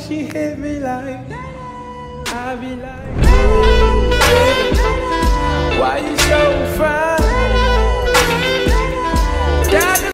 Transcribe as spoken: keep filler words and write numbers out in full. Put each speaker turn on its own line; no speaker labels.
she hit me like, I be like, why you so fine?